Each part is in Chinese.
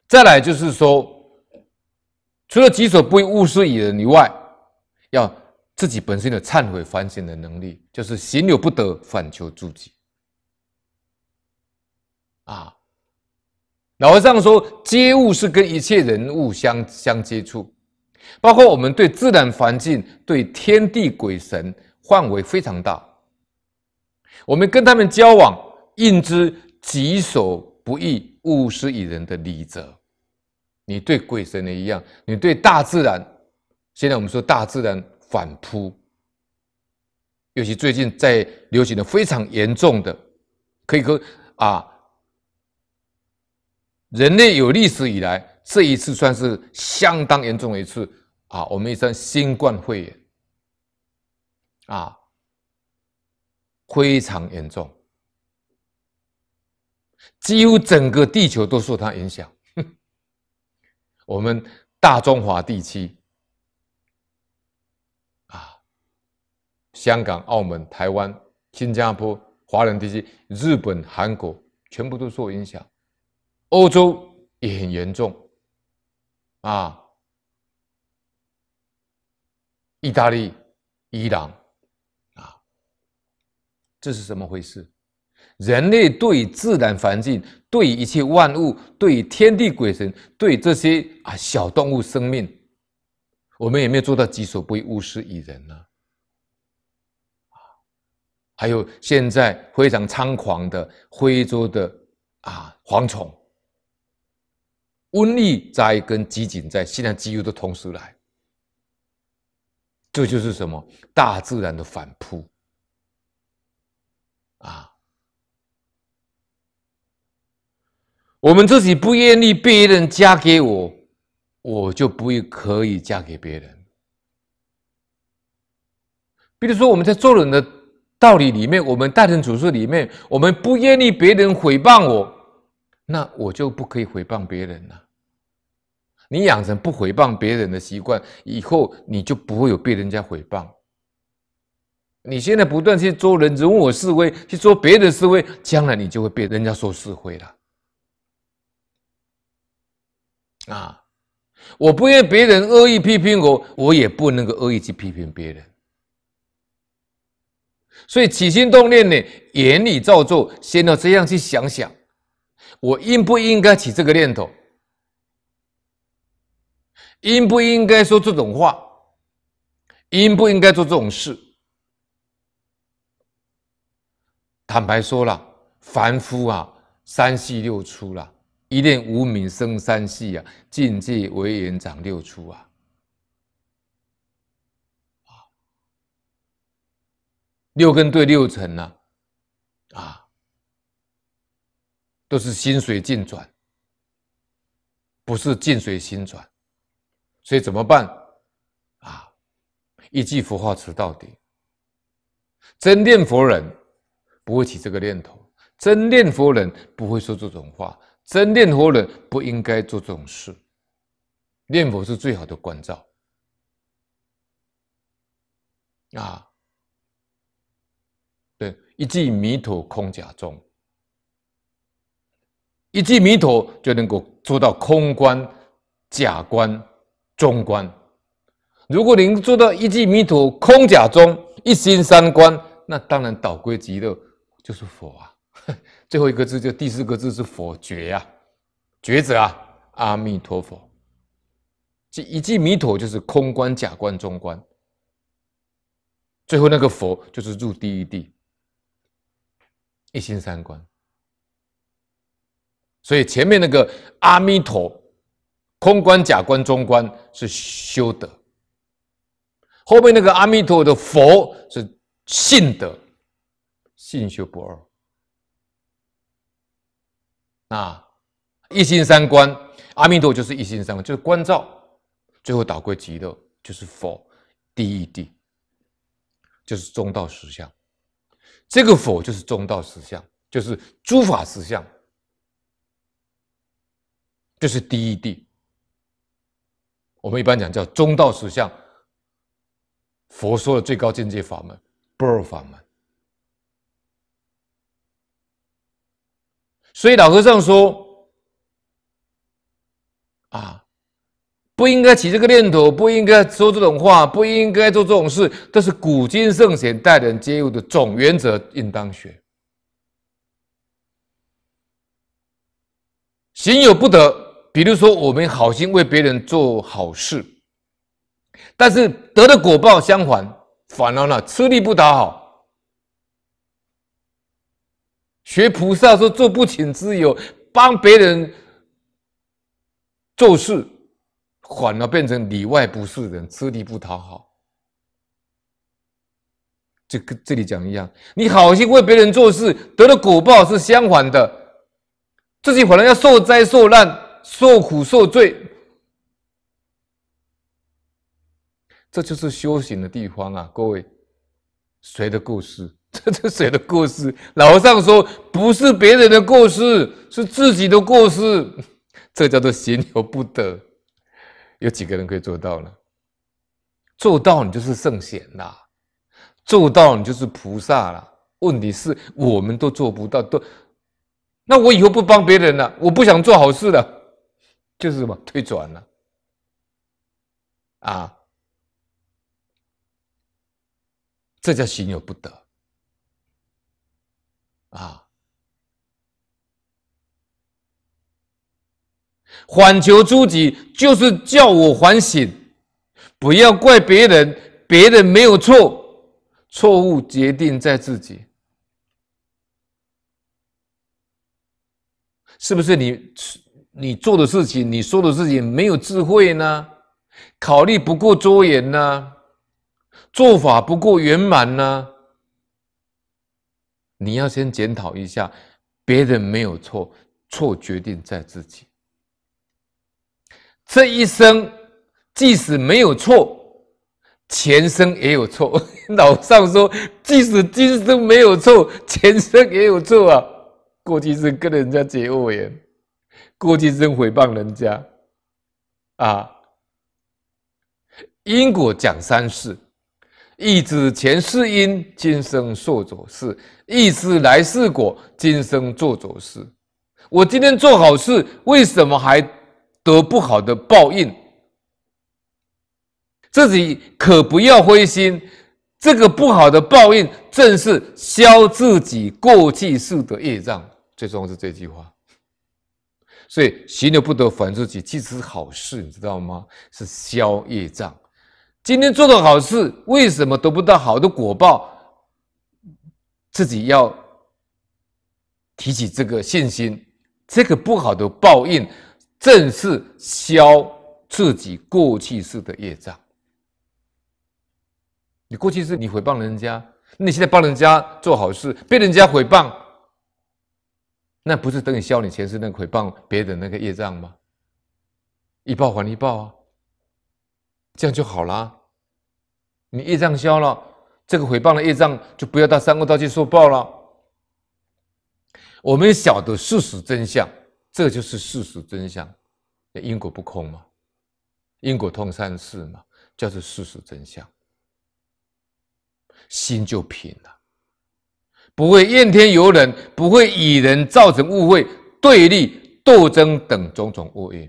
再来就是说，除了己所不欲，勿施于人以外，要自己本身有忏悔反省的能力，就是行有不得，反求诸己。老和尚说，接物是跟一切人物相接触，包括我们对自然环境、对天地鬼神范围非常大。我们跟他们交往，应知己所不欲，勿施于人的礼则。你对鬼神也一样，你对大自然，现在我们说大自然反扑，尤其最近在流行的非常严重的，可以说人类有历史以来，这一次算是相当严重的一次我们称新冠肺炎非常严重，几乎整个地球都受它影响。我们大中华地区香港、澳门、台湾、新加坡、华人地区、日本、韩国，全部都受影响。欧洲也很严重意大利、伊朗这是什么回事？人类对自然环境、对一切万物、对天地鬼神、对这些小动物生命，我们有没有做到己所不欲，勿施于人呢？还有现在非常猖狂的非洲的蝗虫、瘟疫灾跟饥馑灾，现在几乎都同时来。这就是什么？大自然的反扑我们自己不愿意别人嫁给我，我就不可以嫁给别人。比如说我们在做人的道理里面，我们待人处事里面，我们不愿意别人诽谤我，那我就不可以诽谤别人了。你养成不诽谤别人的习惯，以后你就不会有被人家诽谤。你现在不断去做人我是非，去做别人的是非，将来你就会被人家说是非了。我不愿别人恶意批评我，我也不能够恶意去批评别人。所以起心动念呢，言语造作，先要这样去想想，我应不应该起这个念头？应不应该说这种话？应不应该做这种事？坦白说了，凡夫三系六出了，一念无明生三系境界为缘长六出六根对六尘都是心随境转，不是境随心转。所以怎么办一句佛号持到底。真念佛人不会起这个念头，真念佛人不会说这种话，真念佛人不应该做这种事。念佛是最好的关照对，一句弥陀空假中，一句弥陀就能够做到空观、假观、中观。如果您做到一句弥陀空假中，一心三观，那当然导归极乐就是佛最后一个字就第四个字是佛觉觉者阿弥陀佛。一句弥陀就是空观、假观、中观，最后那个佛就是入第一地，一心三观。所以前面那个阿弥陀空观、假观、中观是修德，后面那个阿弥陀的佛是信德，信修不二一心三观，阿弥陀就是一心三观，就是观照，最后导归极乐，就是佛第一地，就是中道实相。这个佛就是中道实相，就是诸法实相，就是第一地。我们一般讲叫中道实相，佛说的最高境界法门，般若法门。所以老和尚说， 不应该起这个念头，不应该说这种话，不应该做这种事，这是古今圣贤待人接物的总原则，应当学。行有不得，比如说我们好心为别人做好事，但是得的果报相反，反而呢吃力不讨好。学菩萨说做不请之友，帮别人做事，反而变成里外不是人，吃力不讨好。就跟这里讲一样，你好心为别人做事，得的果报是相反的，自己反而要受灾受难、受苦受罪。这就是修行的地方啊，各位，谁的过失？这是谁的过失？老和尚说，不是别人的过失，是自己的过失。这叫做行有不得。有几个人可以做到呢？做到你就是圣贤啦，做到你就是菩萨啦。问题是我们都做不到，那我以后不帮别人了，我不想做好事了，就是什么退转了啊？这叫行有不得啊！反求诸己，就是叫我反省，不要怪别人，别人没有错，错误决定在自己。是不是你做的事情，你说的事情没有智慧呢？考虑不够周延呢？做法不够圆满呢？你要先检讨一下，别人没有错，错决定在自己。这一生即使没有错，前生也有错。老和尚说，即使今生没有错，前生也有错啊。过去生跟人家结恶缘，过去生诽谤人家啊。因果讲三世，亦知前世因，今生受走事；亦知来世果，今生做走事。我今天做好事，为什么还得不好的报应？自己可不要灰心，这个不好的报应，正是消自己过去世的业障。最重要是这句话。所以行有不得，反自己，其实是好事，你知道吗？是消业障。今天做的好事，为什么得不到好的果报？自己要提起这个信心，这个不好的报应，正是消自己过去世的业障。你过去世你诽谤人家，你现在帮人家做好事，被人家诽谤，那不是等于消你前世那个诽谤别人那个业障吗？一报还一报啊，这样就好啦。你业障消了，这个诽谤的业障就不要到三恶道去受报了。我们晓得事实真相，这就是事实真相。因果不空嘛，因果通三世嘛，叫做事实真相。心就平了，不会怨天尤人，不会以人造成误会、对立、斗争等种种恶业。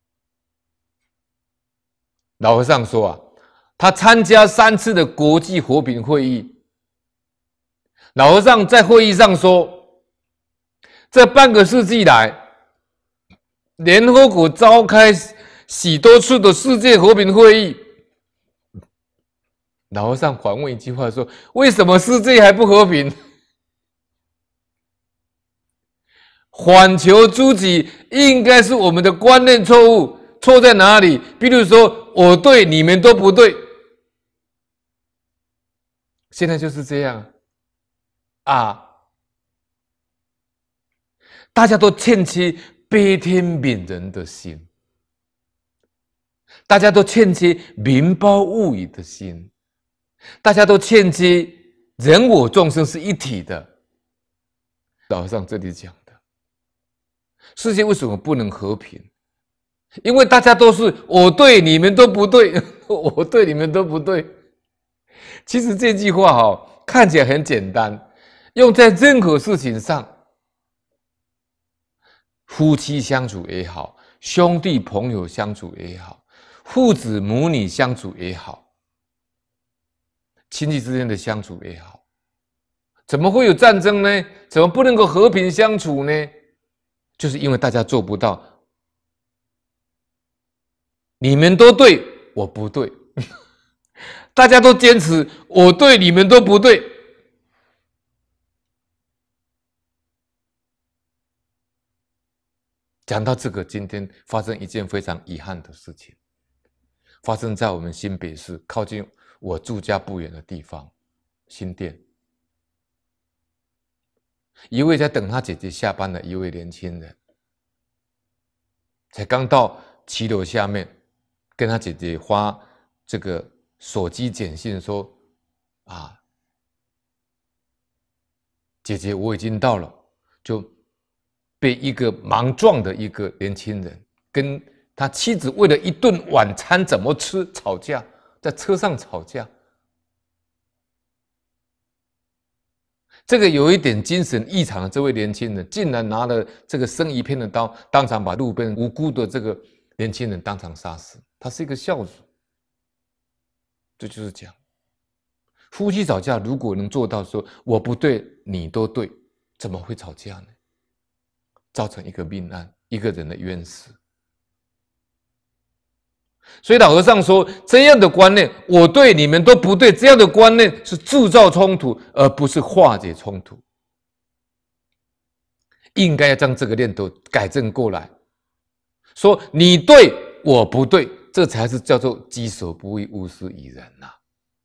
老和尚说啊，他参加3次的国际和平会议。老和尚在会议上说，这半个世纪来，联合国召开许多次的世界和平会议。老和尚反问一句话说：为什么世界还不和平？反求诸己应该是我们的观念错误，错在哪里？比如说，我对，你们都不对。现在就是这样啊！大家都欠缺悲天悯人的心，大家都欠缺民胞物与的心，大家都欠缺人我众生是一体的。老和尚这里讲的，世界为什么不能和平？因为大家都是我对，你们都不对，我对，你们都不对。其实这句话看起来很简单，用在任何事情上，夫妻相处也好，兄弟朋友相处也好， 父子母女相处也好，亲戚之间的相处也好，怎么会有战争呢？怎么不能够和平相处呢？就是因为大家做不到，你们都对，我不对，大家都坚持我对，你们都不对。讲到这个，今天发生一件非常遗憾的事情，发生在我们新北市靠近我住家不远的地方，新店。一位在等他姐姐下班的一位年轻人，才刚到骑楼下面，跟他姐姐发这个手机简讯说：“啊，姐姐，我已经到了。”就被一个莽撞的一个年轻人跟他妻子为了一顿晚餐怎么吃吵架，在车上吵架。这个有一点精神异常的这位年轻人，竟然拿了这个生鱼片的刀，当场把路边无辜的这个年轻人当场杀死。他是一个孝子。这就是讲，夫妻吵架如果能做到说我不对，你都对，怎么会吵架呢？造成一个命案，一个人的冤死。所以老和尚说，这样的观念，我对你们都不对，这样的观念是制造冲突，而不是化解冲突。应该要将这个念头改正过来，说你对我不对，这才是叫做己所不欲，勿施于人呐，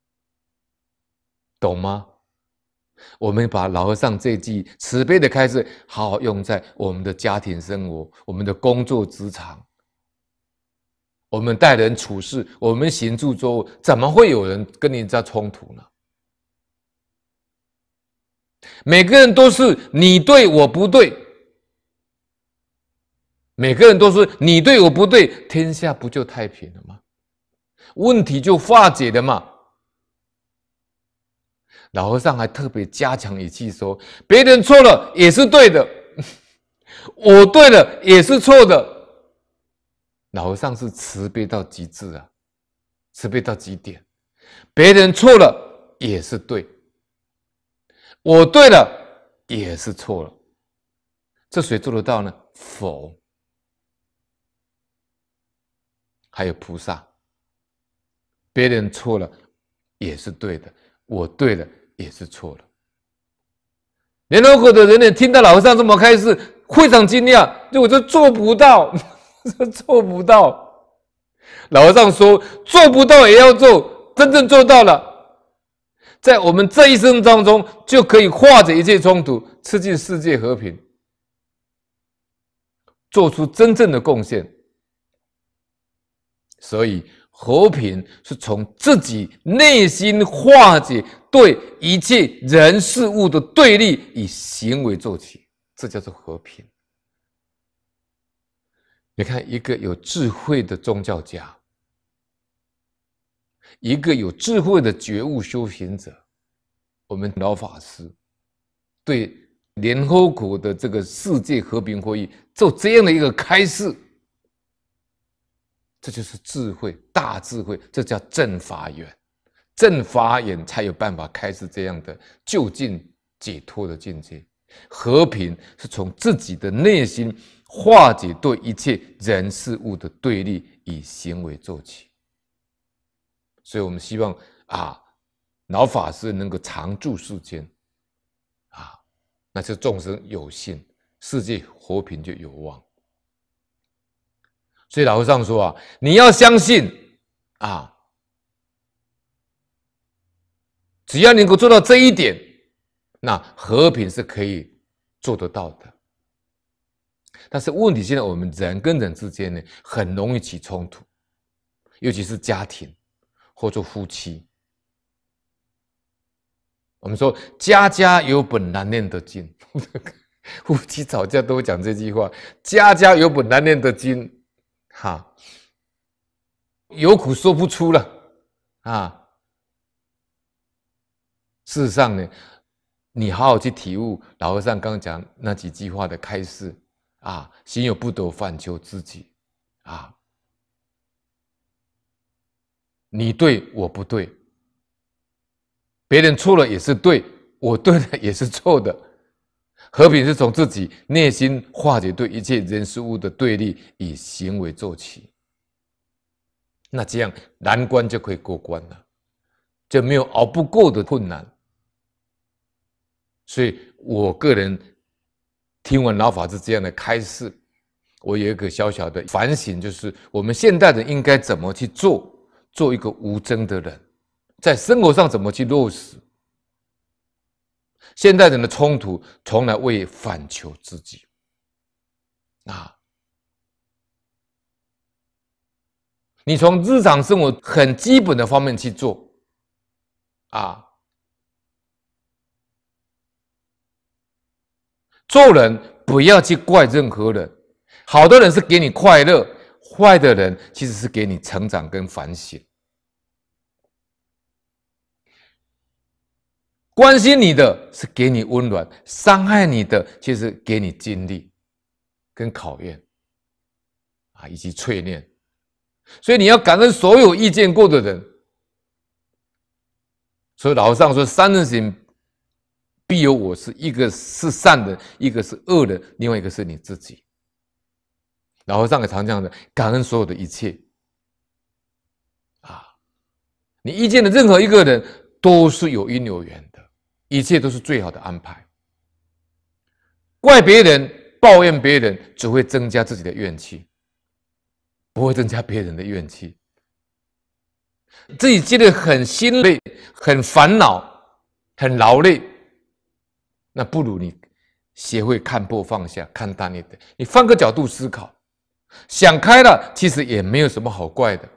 懂吗？我们把老和尚这句慈悲的开示，好好用在我们的家庭生活、我们的工作职场、我们待人处事、我们行住坐卧，怎么会有人跟你在冲突呢？每个人都是你对我不对，每个人都是你对我不对，天下不就太平了吗？问题就化解了嘛。老和尚还特别加强语气说：“别人错了也是对的，我对了也是错的。”老和尚是慈悲到极致啊，慈悲到极点。别人错了也是对，我对了也是错了。这谁做得到呢？佛，还有菩萨。别人错了也是对的，我对了也是错了。联合国的人也听到老和尚这么开示，非常惊讶，就我就做不到，做不到。老和尚说，做不到也要做，真正做到了，在我们这一生当中就可以化解一切冲突，促进世界和平，做出真正的贡献。所以和平是从自己内心化解对一切人事物的对立，以行为做起，这叫做和平。你看，一个有智慧的宗教家，一个有智慧的觉悟修行者，我们老法师对联合国的这个世界和平会议做这样的一个开示，这就是智慧，大智慧，这叫正法眼。正法眼才有办法开示这样的究竟解脱的境界。和平是从自己的内心化解对一切人事物的对立，以行为做起。所以我们希望老法师能够常住世间，那就众生有幸，世界和平就有望。所以老和尚说你要相信只要能够做到这一点，那和平是可以做得到的。但是问题现在我们人跟人之间呢，很容易起冲突，尤其是家庭或者夫妻。我们说家家有本难念的经，夫妻吵架都会讲这句话，家家有本难念的经，有苦说不出了事实上呢，你好好去体悟老和尚刚刚讲那几句话的开示心有不得，反求知己你对我不对，别人错了也是对，我对了也是错的。和平是从自己内心化解对一切人事物的对立，以行为做起。那这样难关就可以过关了，就没有熬不过的困难。所以我个人听完老法师这样的开示，我有一个小小的反省，就是我们现代人应该怎么去做一个无争的人，在生活上怎么去落实。现代人的冲突从来为反求自己啊！你从日常生活很基本的方面去做啊，做人不要去怪任何人。好的人是给你快乐，坏的人其实是给你成长跟反省。关心你的是给你温暖，伤害你的其实给你经历跟考验啊，以及淬炼。所以你要感恩所有意见过的人。所以老和尚说，三人行必有我师，一个是善人，一个是恶人，另外一个是你自己。老和尚也常这样的，感恩所有的一切啊！你遇见的任何一个人都是有因有缘的，一切都是最好的安排。怪别人、抱怨别人，只会增加自己的怨气，不会增加别人的怨气。自己觉得很心累、很烦恼、很劳累，那不如你学会看破放下，看淡一点。你换个角度思考，想开了，其实也没有什么好怪的。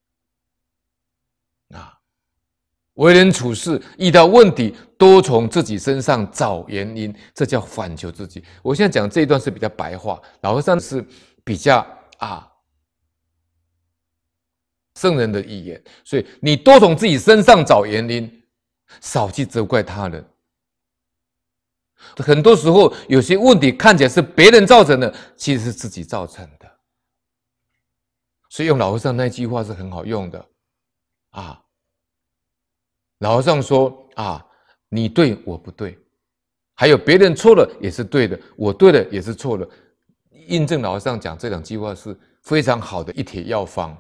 啊，为人处事遇到问题，多从自己身上找原因，这叫反求自己。我现在讲这一段是比较白话，老和尚是比较圣人的语言，所以你多从自己身上找原因，少去责怪他人。很多时候，有些问题看起来是别人造成的，其实是自己造成的。所以用老和尚那句话是很好用的啊。老和尚说你对我不对，还有别人错了也是对的，我对了也是错了。印证老和尚讲这两句话是非常好的一帖药方。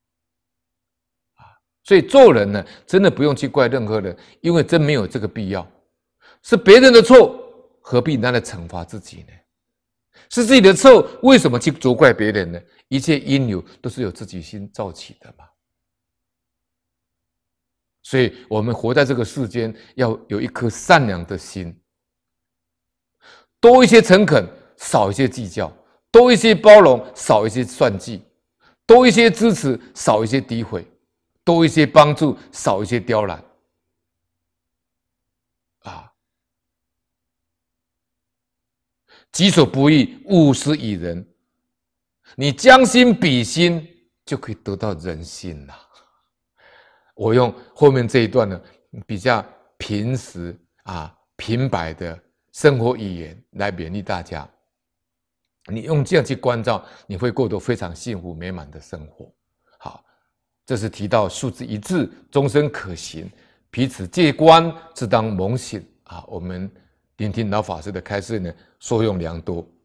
所以做人呢，真的不用去怪任何人，因为真没有这个必要。是别人的错，何必拿来惩罚自己呢？是自己的错，为什么去责怪别人呢？一切因由都是由自己心造起的嘛。所以我们活在这个世间，要有一颗善良的心，多一些诚恳，少一些计较；多一些包容，少一些算计；多一些支持，少一些诋毁；多一些帮助，少一些刁难。己所不欲，勿施于人。你将心比心，就可以得到人心了。我用后面这一段呢，比较平实平白的生活语言来勉励大家。你用这样去关照，你会过得非常幸福美满的生活。好，这是提到素质一致，终身可行，彼此戒观，自当猛醒我们聆听老法师的开示呢，受用良多。